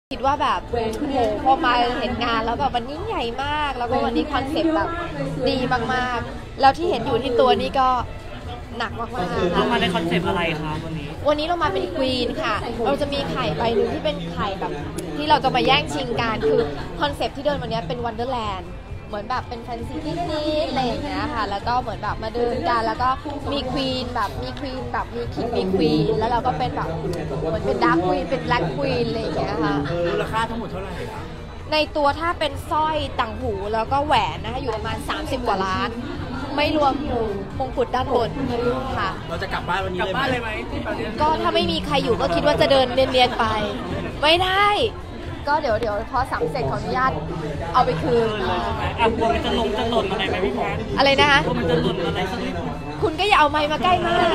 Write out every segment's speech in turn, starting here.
คิดว่าแบบโอ้โหพอมาเห็นงานแล้วแบบมันยิ่งใหญ่มากแล้วก็วันนี้คอนเซ็ปต์แบบดีมากๆแล้วที่เห็นอยู่ที่ตัวนี้ก็หนักมากๆเราค่ะมาในคอนเซปต์อะไรคะวันนี้เรามาเป็นควีนค่ะเราจะมีไข่ใบหนึ่งที่เป็นไข่แบบที่เราจะมาแย่งชิงกันคือคอนเซ็ปต์ที่เดินวันนี้เป็นวันเดอร์แลนด์เหมือนแบบเป็นแฟนซีนิดๆอะไรอย่างเงี้ยค่ะแล้วก็เหมือนแบบมาเดินกันแล้วก็มีควีนแบบมีควีนแบบมีคิงมีควีนแล้วเราก็เป็นแบบเหมือนเป็นดาร์คควีนเป็นแบล็คควีนอะไรอย่างเงี้ยค่ะมูลค่าทั้งหมดเท่าไหร่ในตัวถ้าเป็นสร้อยต่างหูแล้วก็แหวนนะคะอยู่ประมาณ30 กว่าล้านไม่รวมมงกุฎด้านบนค่ะเราจะกลับบ้านวันนี้เลยไหมก็ถ้าไม่มีใครอยู่ก็คิดว่าจะเดินเนียนๆไปไม่ได้ก็เดี๋ยวพอสัมเสร็จขออนุญาตเอาไปคืนกลัวมันจะหล่นอะไรไหมพี่แพทอะไรนะคะกลัวมันจะหล่นอะไรสักนิดคุณก็อย่าเอาไมค์มาใกล้มาก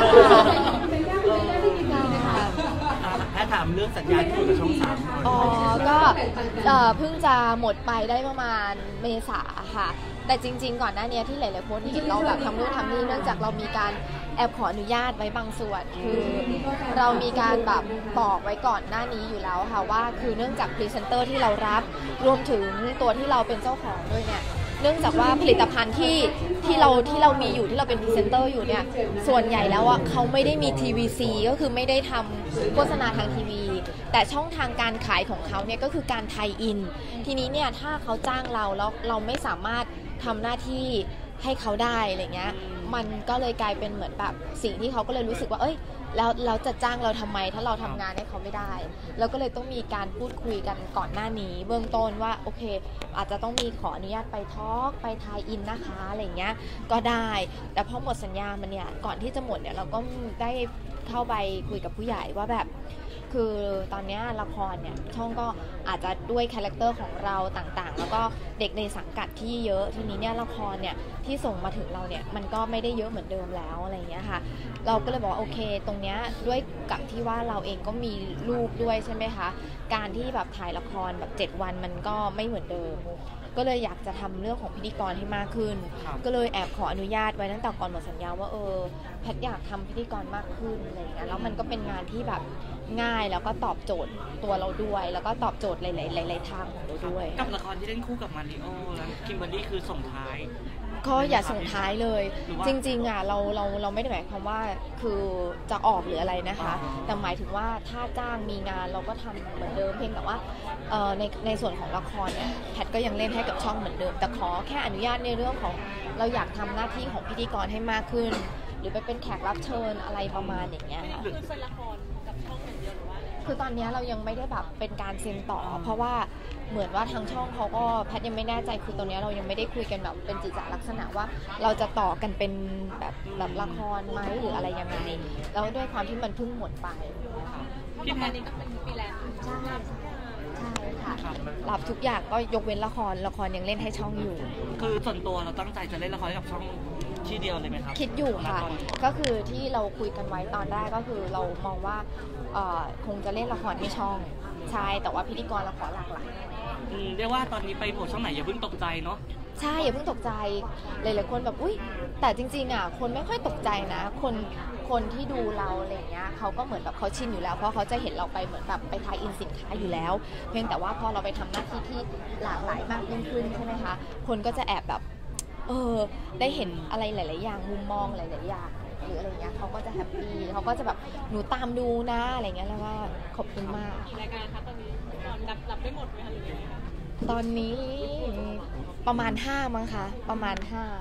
แพทถามเรื่องสัญญาที่อยู่กับช่องสามอ๋อก็เพิ่งจะหมดไปได้ประมาณเมษาค่ะแต่จริงๆก่อนหน้านี้ที่หลายๆคนเห็นเราแบบทำนู่นทำนี่เนื่องจากเรามีการแอบขออนุญาตไว้บางส่วนคือเรามีการแบบบอกไว้ก่อนหน้านี้อยู่แล้วค่ะว่าคือเนื่องจากพรีเซนเตอร์ที่เรารับรวมถึงตัวที่เราเป็นเจ้าของด้วยเนี่ยเนื่องจากว่าผลิตภัณฑ์ที่เรามีอยู่ที่เราเป็นพรีเซนเตอร์อยู่เนี่ยส่วนใหญ่แล้วอ่ะเขาไม่ได้มี TVC ก็คือไม่ได้ทำโฆษณาทางทีวีแต่ช่องทางการขายของเขาเนี่ยก็คือการไทยอินทีนี้เนี่ยถ้าเขาจ้างเราแล้วเราไม่สามารถทำหน้าที่ให้เขาได้อะไรเงี้ยมันก็เลยกลายเป็นเหมือนแบบสิ่งที่เขาก็เลยรู้สึกว่าเอ้ยแล้วเราจะจ้างเราทำไมถ้าเราทำงานให้เขาไม่ได้เราก็เลยต้องมีการพูดคุยกันก่อนหน้านี้เบื้องต้นว่าโอเคอาจจะต้องมีขออนุญาตไปทอล์กไปไทยอินนะคะอะไรเงี้ยก็ได้แต่พอหมดสัญญามันเนี่ยก่อนที่จะหมดเนี่ยเราก็ได้เข้าไปคุยกับผู้ใหญ่ว่าแบบคือตอนนี้ละครเนี่ยช่องก็อาจจะด้วยคาแรคเตอร์ของเราต่างๆแล้วก็เด็กในสังกัดที่เยอะทีนี้เนี่ยละครเนี่ยที่ส่งมาถึงเราเนี่ยมันก็ไม่ได้เยอะเหมือนเดิมแล้วอะไรอย่างเงี้ยค่ะเราก็เลยบอกว่าโอเคตรงเนี้ยด้วยกับที่ว่าเราเองก็มีลูกด้วยใช่ไหมคะการที่แบบถ่ายละครแบบ7 วันมันก็ไม่เหมือนเดิมก็เลยอยากจะทำเรื่องของพิธีกรให้มากขึ้นก็เลยแอบขออนุญาตไว้ตั้งแต่ก่อนหมดสัญญาว่าแพทอยากทำพิธีกรมากขึ้นอะไรอย่างเงี้ยแล้วมันก็เป็นงานที่แบบง่ายแล้วก็ตอบโจทย์ตัวเราด้วยแล้วก็ตอบโจทย์หลายๆทางของเราด้วยกับละครที่เล่นคู่กับมาริโอและคิมเบอร์รี่คือส่งท้ายก็อย่าส่งท้ายเลยจริงๆอ่ะเราไม่ได้หมายความว่าคือจะออกหรืออะไรนะคะแต่หมายถึงว่าถ้าจ้างมีงานเราก็ทำเหมือนเดิมเพียงแต่ว่าในส่วนของละครเนี่ยแพทก็ยังเล่นให้กับช่องเหมือนเดิมแต่ขอแค่อนุญาตในเรื่องของเราอยากทำหน้าที่ของพิธีกรให้มากขึ้นหรือไปเป็นแขกรับเชิญอะไรประมาณอย่างเงี้ยค่ะคือเป็นละครกับช่องอย่างเดียวหรือว่าคือตอนนี้เรายังไม่ได้แบบเป็นการเซ็นต่อเพราะว่าเหมือนว่าทางช่องเขาก็แพทยังไม่แน่ใจคือตรงนี้เรายังไม่ได้คุยกันแบบเป็นจิตลักษณะว่าเราจะต่อกันเป็นแบบละครไหมหรืออะไรยังไงแล้วด้วยความที่มันเพิ่งหมดไปนะคะพี่แพนนี่ก็เป็นฟรีแลนซ์ใช่ค่ะรับทุกอย่างก็ยกเว้นละครยังเล่นให้ช่องอยู่คือส่วนตัวเราตั้งใจจะเล่นละครกับช่องที่เดียวเลยไหมครับคิดอยู่ค่ะก็คือที่เราคุยกันไว้ตอนแรกก็คือเรามองว่าคงจะเล่นละครให้ช่องใช่แต่ว่าพิธีกรเราขอหลากหลายเรียกว่าตอนนี้ไปโผล่ช่องไหนอย่าเพิ่งตกใจเนาะใช่อย่าเพิ่งตกใจหลายๆคนแบบอุ้ยแต่จริงๆอ่ะคนไม่ค่อยตกใจนะคนที่ดูเราอะไรเงี้ยเขาก็เหมือนแบบเขาชินอยู่แล้วเพราะเขาจะเห็นเราไปเหมือนแบบไปทายอินสินค้าอยู่แล้วเพียงแต่ว่าพอเราไปทำหน้าที่ที่หลากหลายมากยิ่งขึ้นใช่ไหมคะคนก็จะแอบแบบได้เห็นอะไรหลายๆอย่างมุมมองหลายๆอย่างหรืออะไรเงี้ยเขาก็จะแฮปปี้เขาก็จะแบบหนูตามดูนะอะไรเงี้ยแล้วว่าขอบคุณมากกี่รายการคะตอนนี้นอนรับได้หมดไหมคะหรือยังไงคะตอนนี้ประมาณ5มั้งคะประมาณ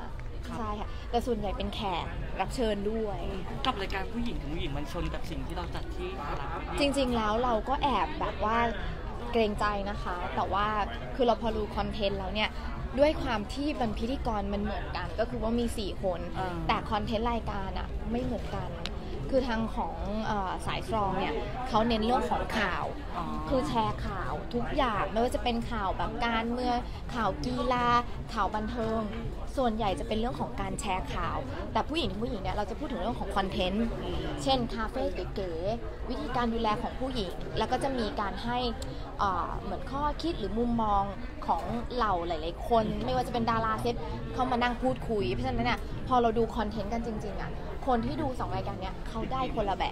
5ใช่ค่ะแต่ส่วนใหญ่เป็นแขกรับเชิญด้วยกับรายการผู้หญิงถึงผู้หญิงมันชนกับสิ่งที่เราจัดที่จริงๆแล้วเราก็แอบแบบว่าเกรงใจนะคะแต่ว่าคือเราพอรู้คอนเทนต์แล้วเนี่ยด้วยความที่บรรพิธีกรมันเหมือนกันก็คือว่ามี4 คนแต่คอนเทนต์รายการอ่ะไม่เหมือนกันคือทางของสายสตรองเนี่ยเขาเน้นเรื่องของข่าวคือแชร์ข่าวทุกอย่างไม่ว่าจะเป็นข่าวแบบการเมืองข่าวกีฬาข่าวบันเทิงส่วนใหญ่จะเป็นเรื่องของการแชร์ข่าวแต่ผู้หญิงเนี่ยเราจะพูดถึงเรื่องของคอนเทนต์เช่นคาเฟ่เก๋ๆวิธีการดูแลของผู้หญิงแล้วก็จะมีการให้เหมือนข้อคิดหรือมุมมองของเหล่าหลายๆคนไม่ว่าจะเป็นดาราเซตเข้ามานั่งพูดคุยเพราะฉะนั้นเนี่ยพอเราดูคอนเทนต์กันจริงๆอ่ะคนที่ดู2 รายการเนี้ยเขาได้คนละแบบ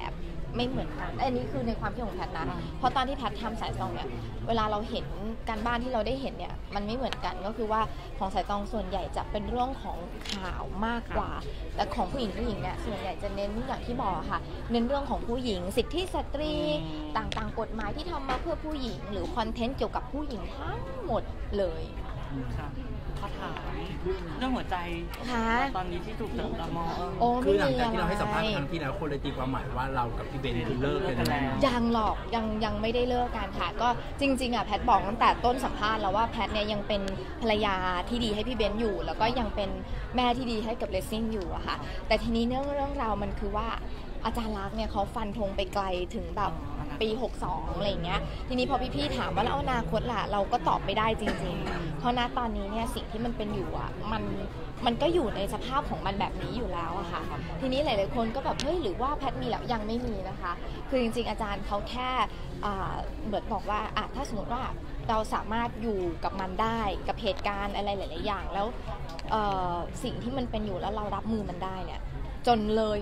ไม่เหมือนกันอันนี้คือในความคิดของแพทย์นะเพราะตอนที่แพทย์ทำสายตองเนี่ยเวลาเราเห็นการบ้านที่เราได้เห็นเนี่ยมันไม่เหมือนกันก็คือว่าของสายตองส่วนใหญ่จะเป็นเรื่องของข่าวมากกว่าแต่ของผู้หญิงเนี่ยส่วนใหญ่จะเน้นอย่างที่บอกค่ะเน้นเรื่องของผู้หญิงสิทธิสตรีต่างๆกฎหมายที่ทำมาเพื่อผู้หญิงหรือคอนเทนต์เกี่ยวกับผู้หญิงทั้งหมดเลยค่ะขอถามเรื่องหัวใจตอนนี้ที่ถูกจับตามองคือหลังจากที่เราให้สัมภาษณ์ครั้งที่แล้วคนเลยตีความหมายว่าเรากับพี่เบนคือเลิกกันแล้วยังหรอกยังไม่ได้เลิกกันค่ะก็จริงๆอ่ะแพทบอกตั้งแต่ต้นสัมภาษณ์แล้วว่าแพทเนี่ยยังเป็นภรรยาที่ดีให้พี่เบนอยู่แล้วก็ยังเป็นแม่ที่ดีให้กับเลสซิ่งอยู่อะค่ะแต่ทีนี้เรื่องราวมันคือว่าอาจารย์ลักษณ์เนี่ยเขาฟันธงไปไกลถึงแบบปี62อะไรเงี้ยทีนี้พอพี่ๆถามว่าแล้วอนาคตล่ะเราก็ตอบไม่ได้จริงๆเพราะณตอนนี้เนี่ยสิ่งที่มันเป็นอยู่อ่ะมันก็อยู่ในสภาพของมันแบบนี้อยู่แล้วอะค่ะทีนี้หลายๆคนก็แบบเฮ้ยหรือว่าแพทมีแล้วยังไม่มีนะคะคือจริงๆอาจารย์เขาแค่เหมือนบอกว่าถ้าสมมติว่าเราสามารถอยู่กับมันได้กับเหตุการณ์อะไรหลายๆอย่างแล้วสิ่งที่มันเป็นอยู่แล้วเรารับมือมันได้เนี่ยจนเลย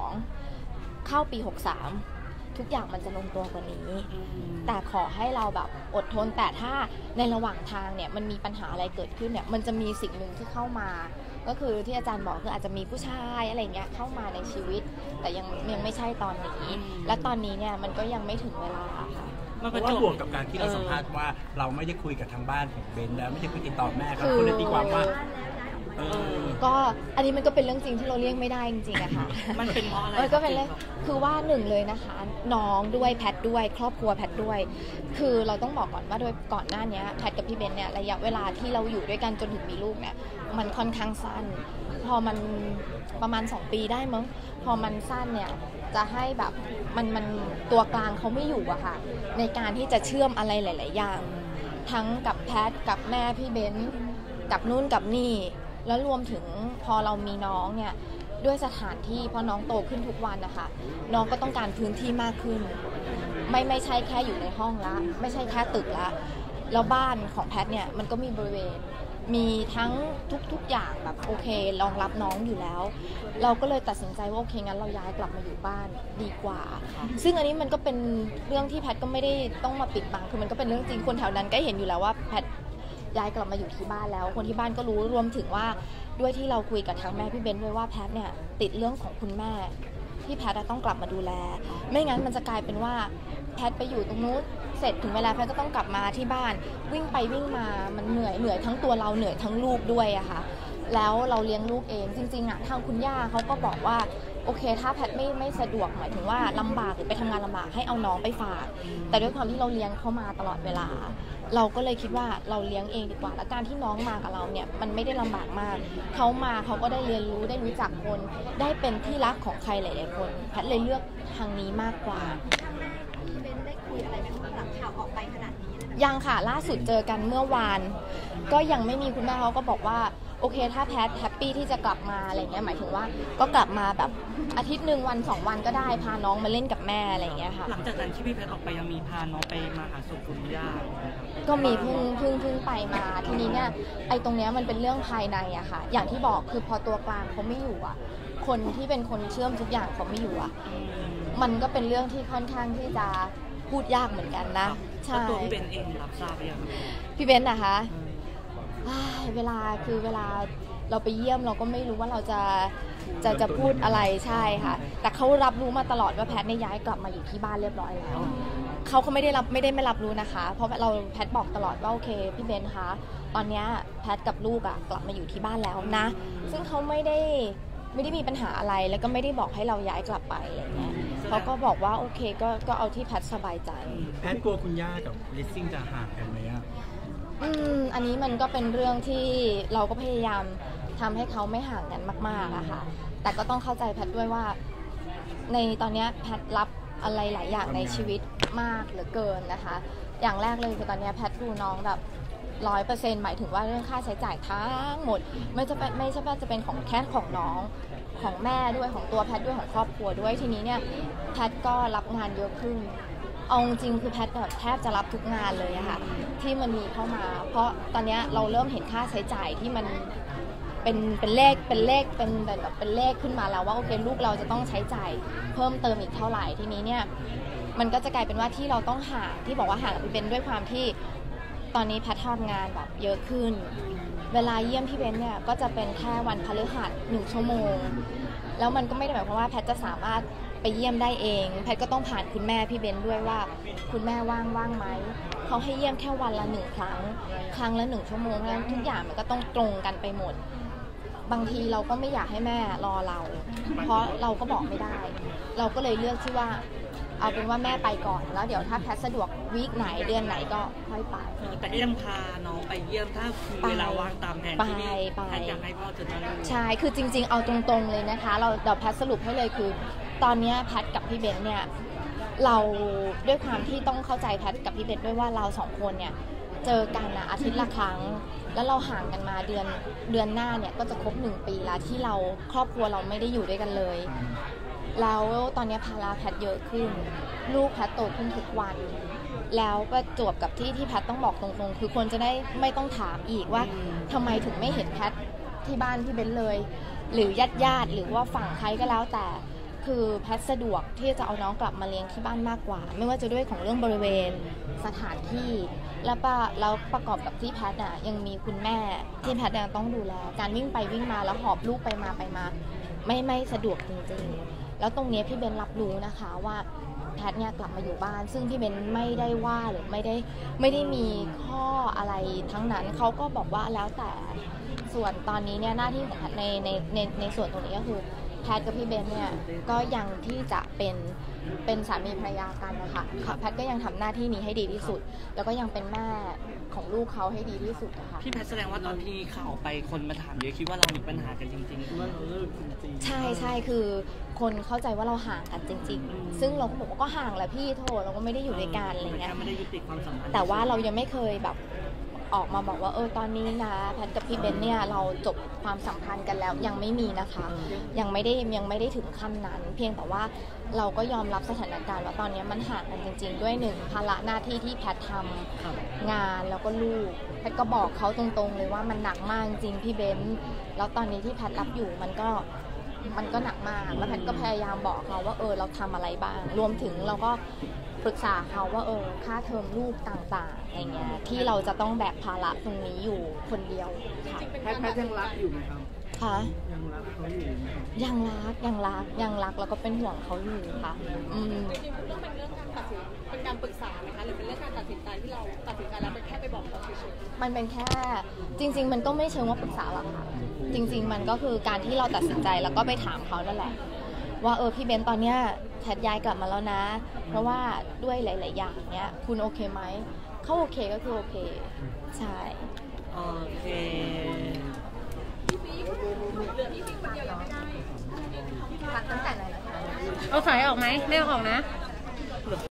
62เข้าปี63ทุกอย่างมันจะลงตัวกว่านี้แต่ขอให้เราแบบอดทนแต่ถ้าในระหว่างทางเนี่ยมันมีปัญหาอะไรเกิดขึ้นเนี่ยมันจะมีสิ่งหนึ่งที่เข้ามาก็คือที่อาจารย์บอกคืออาจจะมีผู้ชายอะไรเงี้ยเข้ามาในชีวิตแต่ยังไม่ใช่ตอนนี้และตอนนี้เนี่ยมันก็ยังไม่ถึงเวลาค่ะเพราะว่าบวกกับการที่เราสัมภาษณ์ว่าเราไม่ได้คุยกับทางบ้านของเบนแล้วไม่ได้คุยติดต่อแม่ครับคนเลยตีความว่าก็อันนี้มันก็เป็นเรื่องจริงที่เราเลี่ยงไม่ได้จริงๆอะค่ะมันเป็นเพราะอะไรก็เป็นเรื่องคือว่าหนึ่งเลยนะคะน้องด้วยแพทด้วยครอบครัวแพทด้วยคือเราต้องบอกก่อนว่าโดยก่อนหน้านี้แพทกับพี่เบนเนี่ยระยะเวลาที่เราอยู่ด้วยกันจนถึงมีลูกเนี่ยมันค่อนข้างสั้นพอมันประมาณ2 ปีได้มั้งพอมันสั้นเนี่ยจะให้แบบมันตัวกลางเขาไม่อยู่อะค่ะในการที่จะเชื่อมอะไรหลายๆอย่างทั้งกับแพทกับแม่พี่เบนกับนู่นกับนี่แล้วรวมถึงพอเรามีน้องเนี่ยด้วยสถานที่พอน้องโตขึ้นทุกวันนะคะน้องก็ต้องการพื้นที่มากขึ้นไม่ใช่แค่อยู่ในห้องละไม่ใช่แค่ตึกละแล้วบ้านของแพทเนี่ยมันก็มีบริเวณมีทั้งทุกอย่างแบบโอเครองรับน้องอยู่แล้วเราก็เลยตัดสินใจว่าโอเคงั้นเราย้ายกลับมาอยู่บ้านดีกว่าซึ่งอันนี้มันก็เป็นเรื่องที่แพทก็ไม่ได้ต้องมาปิดบังคือมันก็เป็นเรื่องจริงคนแถวนั้นก็เห็นอยู่แล้วว่าแพทย้ายกลับมาอยู่ที่บ้านแล้วคนที่บ้านก็รู้รวมถึงว่าด้วยที่เราคุยกับทางแม่พี่เบนด้วยว่าแพทเนี่ยติดเรื่องของคุณแม่ที่แพทต้องกลับมาดูแลไม่งั้นมันจะกลายเป็นว่าแพทไปอยู่ตรงนู้นเสร็จถึงเวลาแพทก็ต้องกลับมาที่บ้านวิ่งไปวิ่งมามันเหนื่อยทั้งตัวเราเหนื่อยทั้งลูกด้วยอะค่ะแล้วเราเลี้ยงลูกเองจริงๆอะทางคุณย่าเขาก็บอกว่าโอเคถ้าแพทไม่สะดวกหมายถึงว่าลำบากหรือไปทำงานลำบากให้เอาน้องไปฝากแต่ด้วยความที่เราเลี้ยงเขามาตลอดเวลาเราก็เลยคิดว่าเราเลี้ยงเองดีกว่าและการที่น้องมากับเราเนี่ยมันไม่ได้ลำบากมากเขามาเขาก็ได้เรียนรู้ได้รู้จักคนได้เป็นที่รักของใครหลายๆคนแพทเลยเลือกทางนี้มากกว่าพี่เบนได้คุยอะไรไหมหลังข่าวออกไปขนาดนี้ยังค่ะล่าสุดเจอกันเมื่อวานก็ยังไม่มีคุณแม่เขาก็บอกว่าโอเคถ้าแพทแฮปปี้ที่จะกลับมาอะไรเงี้ยหมายถึงว่าก็กลับมาแบบอาทิตย์นึงวัน2 วันก็ได้พาน้องมาเล่นกับแม่อะไรเงี้ยค่ะหลังจากนั้นที่พี่แพทออกไปยังมีพาน้องไปมาหาสู่คุณย่าก็มีเพิ่งไปมาทีนี้เนี่ยไอ้ตรงเนี้ยมันเป็นเรื่องภายในอะค่ะอย่างที่บอกคือพอตัวกลางเขาไม่อยู่อะคนที่เป็นคนเชื่อมทุกอย่างเขาไม่อยู่อะมันก็เป็นเรื่องที่ค่อนข้างที่จะพูดยากเหมือนกันนะใช่ตัวพี่เบนเองรับทราบหรือยังพี่เบนนะคะเวลาเราไปเยี่ยมเราก็ไม่รู้ว่าเราจะพูดอะไรใช่ค่ะแต่เขารับรู้มาตลอดว่าแพทเนี่ยย้ายกลับมาอยู่ที่บ้านเรียบร้อยแล้วเขาไม่ได้ไม่รับรู้นะคะเพราะเราแพทบอกตลอดว่าโอเคพี่เบนคะตอนนี้แพทกับลูกอะกลับมาอยู่ที่บ้านแล้วนะซึ่งเขาไม่ได้มีปัญหาอะไรแล้วก็ไม่ได้บอกให้เราย้ายกลับไปอะไรเงี้ยเขาก็บอกว่าโอเคก็เอาที่แพทสบายใจแพทกลัวคุณย่ากับลิซซิ่งจะห่างกันไหมอะอันนี้มันก็เป็นเรื่องที่เราก็พยายามทำให้เขาไม่ห่างกันมากๆอะค่ะแต่ก็ต้องเข้าใจแพทด้วยว่าในตอนนี้แพทรับอะไรหลายอย่างในชีวิตมากเหลือเกินนะคะอย่างแรกเลยคือตอนนี้แพทดูน้องแบบ100%หมายถึงว่าเรื่องค่าใช้จ่ายทั้งหมดไม่ใช่ว่าจะเป็นของแค่ของน้องของแม่ด้วยของตัวแพทด้วยของครอบครัวด้วยทีนี้เนี่ยแพทก็รับงานเยอะขึ้นเอาจริงคือแพทแบบแทบจะรับทุกงานเลยอะค่ะที่มันมีเข้ามาเพราะตอนนี้เราเริ่มเห็นค่าใช้จ่ายที่มันเเป็นเลขเป็นแบบเป็นเลขขึ้นมาแล้วว่าโอเคลูกเราจะต้องใช้จ่ายเพิ่มเติมอีกเท่าไหร่ทีนี้เนี่ยมันก็จะกลายเป็นว่าที่เราต้องห่างที่บอกว่าห่างกับพี่เบนด้วยความที่ตอนนี้แพททำงานแบบเยอะขึ้นเวลาเยี่ยมพี่เบนเนี่ยก็จะเป็นแค่วันพฤหัส1 ชั่วโมงแล้วมันก็ไม่ได้หมายความว่าแพทจะสามารถไปเยี่ยมได้เองแพทก็ต้องผ่านคุณแม่พี่เบนด้วยว่าคุณแม่ว่างไหมเขาให้เยี่ยมแค่วันละ1 ครั้งละ1 ชั่วโมงนั้นทุกอย่างมันก็ต้องตรงกันไปหมดบางทีเราก็ไม่อยากให้แม่รอเราเพราะเราก็บอกไม่ได้เราก็เลยเลือกที่ว่าเอาเป็นว่าแม่ไปก่อนแล้วเดี๋ยวถ้าแพทสะดวกวีคไหนเดือนไหนก็ค่อยไปแต่ก็ยังพาน้องไปเยี่ยมถ้าเวลาว่างตามแผนที่นี่แพทอยากให้พ่อเจอหน้าลูกใช่คือจริงๆเอาตรงๆเลยนะคะเดี๋ยวแพทสรุปให้เลยคือตอนนี้แพทกับพี่เบนเนี่ยเราด้วยความที่ต้องเข้าใจแพทกับพี่เบนด้วยว่าเรา2 คนเนี่ยเจอกันนะอาทิตย์ละครั้งแล้วเราห่างกันมาเดือนหน้าเนี่ยก็จะครบ1 ปีแล้วที่เราครอบครัวเราไม่ได้อยู่ด้วยกันเลยแล้วตอนนี้ภาระแพทเยอะขึ้นลูกแพทโตขึ้นทุกวันแล้วประจวบกับที่แพทต้องบอกตรงๆคือคนจะได้ไม่ต้องถามอีกว่าทำไมถึงไม่เห็นแพทที่บ้านพี่เบนเลยหรือญาติหรือว่าฝั่งใครก็แล้วแต่คือแพทสะดวกที่จะเอาน้องกลับมาเลี้ยงที่บ้านมากกว่าไม่ว่าจะด้วยของเรื่องบริเวณสถานที่แล้วประกอบกับที่แพทน่ะยังมีคุณแม่ที่แพทยังต้องดูแลการวิ่งไปวิ่งมาแล้วหอบลูกไปมาไม่สะดวกจริงๆแล้วตรงนี้พี่เบนรับรู้นะคะว่าแพทเนี่ยกลับมาอยู่บ้านซึ่งพี่เบนไม่ได้ว่าหรือไม่ได้มีข้ออะไรทั้งนั้นเขาก็บอกว่าแล้วแต่ส่วนตอนนี้เนี่ยหน้าที่ของแพทในส่วนตรงนี้ก็คือแพทกับพี่เบนเนี่ยก็ยังที่จะเป็นสามีภรรยากันนะคะแพทก็ยังทำหน้าที่นี้ให้ดีที่สุดแล้วก็ยังเป็นแม่ของลูกเขาให้ดีที่สุดนะคะพี่แพทแสดงว่าตอนที่ข่าวไปคนมาถามเยอะคิดว่าเรามีปัญหากันจริงๆว่าเราเลิกจริงๆใช่คือคนเข้าใจว่าเราห่างกันจริงๆซึ่งเราก็บอกว่าก็ห่างแหละพี่โทษเราก็ไม่ได้อยู่ด้วยกันอะไรเงี้ยไม่ได้ยุติความสัมพันธ์แต่ว่าเรายังไม่เคยแบบออกมาบอกว่าตอนนี้นะแพทกับพี่เบนเนี่ยเราจบความสัมพันธ์กันแล้วยังไม่มีนะคะยังไม่ได้ถึงขั้นนั้นเพียงแต่ว่าเราก็ยอมรับสถานการณ์ว่าตอนนี้มันห่างกันจริงๆด้วย1ภาระหน้าที่ที่แพททำงานแล้วก็ลูกแพทก็บอกเขาตรงๆเลยว่ามันหนักมากจริงพี่เบนแล้วตอนนี้ที่แพทรับอยู่มันก็หนักมากแล้วแพทก็พยายามบอกเขาว่าเราทำอะไรบ้างรวมถึงเราก็ปรึกษาเขาว่าค่าเทอมลูกต่างๆอะไรเงี้ยที่เราจะต้องแบกภาระตรงนี้อยู่คนเดียวค่ะแพทยังรักอยู่ไหมครับค่ะยังรักเขาอยู่ยังรักแล้วก็เป็นห่วงเขาอยู่ค่ะจริงๆต้องเป็นเรื่องการตัดสินเป็นการปรึกษาไหมคะหรือเป็นเรื่องการตัดสินใจที่เราตัดสินใจแล้วเป็นแค่ไปบอกเขาเฉยๆมันเป็นแค่จริงๆมันก็ไม่เชิงว่าปรึกษาหรอกค่ะจริงๆมันก็คือการที่เราตัดสินใจแล้วก็ไปถามเขานั่นแหละว่าพี่เบนตอนเนี้ยแพทย้ายกลับมาแล้วนะเพราะว่าด้วยหลายๆอย่างเนี้ยคุณโอเคไหมเขาโอเคก็คือโอเคใช่โอเคฟังตั้งแต่ไหนนะคะเอาสายออกไหมไม่เอาออกนะ